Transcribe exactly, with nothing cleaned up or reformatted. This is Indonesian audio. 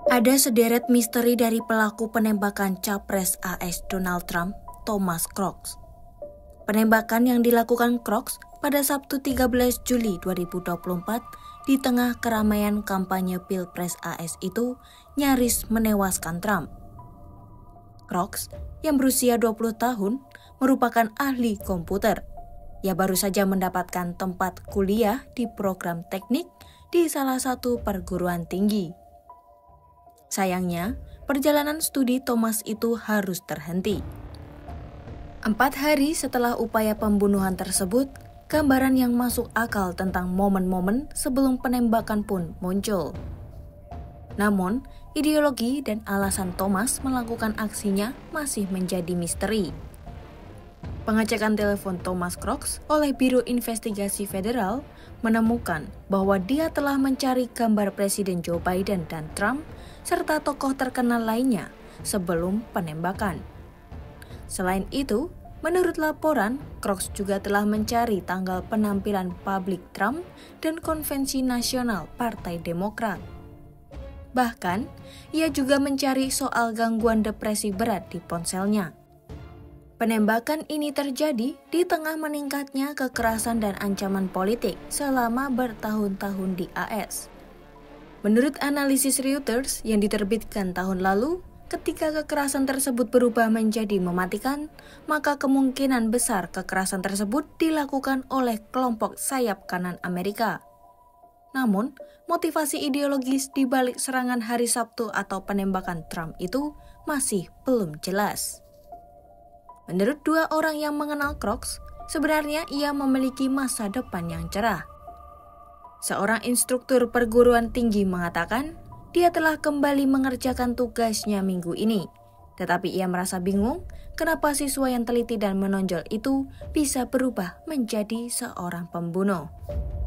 Ada sederet misteri dari pelaku penembakan Capres A S Donald Trump, Thomas Crocs. Penembakan yang dilakukan Crocs pada Sabtu tiga belas Juli dua ribu dua puluh empat di tengah keramaian kampanye Pilpres A S itu nyaris menewaskan Trump. Crocs, yang berusia dua puluh tahun, merupakan ahli komputer. Ia baru saja mendapatkan tempat kuliah di program teknik di salah satu perguruan tinggi. Sayangnya, perjalanan studi Thomas itu harus terhenti. Empat hari setelah upaya pembunuhan tersebut, gambaran yang masuk akal tentang momen-momen sebelum penembakan pun muncul. Namun, ideologi dan alasan Thomas melakukan aksinya masih menjadi misteri. Pengecekan telepon Thomas Crocs oleh Biro Investigasi Federal menemukan bahwa dia telah mencari gambar Presiden Joe Biden dan Trump serta tokoh terkenal lainnya sebelum penembakan. Selain itu, menurut laporan, Crocs juga telah mencari tanggal penampilan publik Trump dan konvensi nasional Partai Demokrat. Bahkan, ia juga mencari soal gangguan depresi berat di ponselnya. Penembakan ini terjadi di tengah meningkatnya kekerasan dan ancaman politik selama bertahun-tahun di A S. Menurut analisis Reuters yang diterbitkan tahun lalu, ketika kekerasan tersebut berubah menjadi mematikan, maka kemungkinan besar kekerasan tersebut dilakukan oleh kelompok sayap kanan Amerika. Namun, motivasi ideologis di balik serangan hari Sabtu atau penembakan Trump itu masih belum jelas. Menurut dua orang yang mengenal Crocs, sebenarnya ia memiliki masa depan yang cerah. Seorang instruktur perguruan tinggi mengatakan dia telah kembali mengerjakan tugasnya minggu ini, tetapi ia merasa bingung kenapa siswa yang teliti dan menonjol itu bisa berubah menjadi seorang pembunuh.